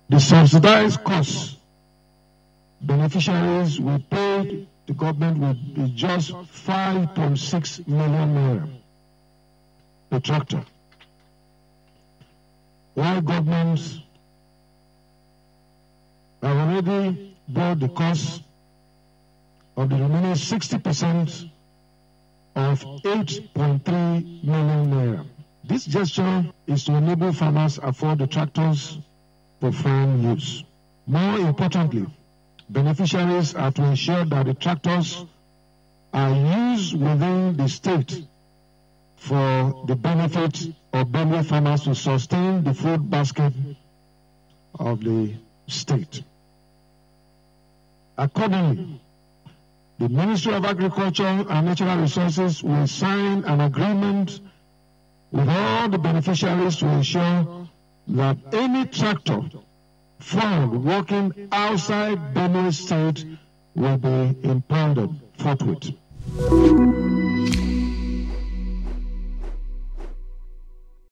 The subsidized costs beneficiaries will pay the government will be just 5.6 million naira per tractor, while governments have already brought the cost of the remaining 60% of 8.3 million naira. This gesture is to enable farmers afford the tractors for farm use. More importantly, beneficiaries are to ensure that the tractors are used within the state for the benefit of Benue farmers to sustain the food basket of the state. Accordingly, the Ministry of Agriculture and Natural Resources will sign an agreement with all the beneficiaries to ensure that any tractor found working outside Benue State will be impounded forthwith.